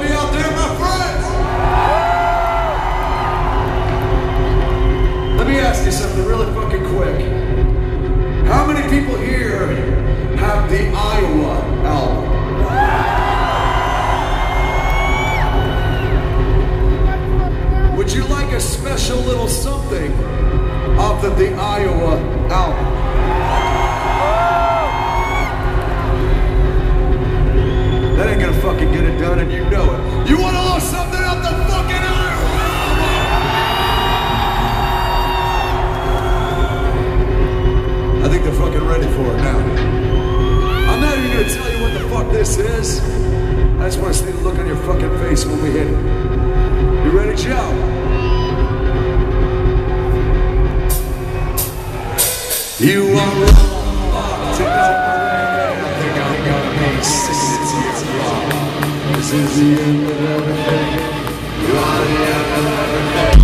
me out there, my friends? Let me ask you something really fucking quick. How many people here have the Iowa album? Would you like a special little something off of the Iowa album? That ain't gonna fucking get it done, and you know it. You want a little something off the fucking Iowa album? I think they're fucking ready for it now. I'm not even gonna tell you what the fuck this is. I just want to see the look on your fucking face when we hit it. You ready, Joe? You are wrong to know. I think I'm gonna be singing to you wrong. This is the end of everything. You are the end of everything.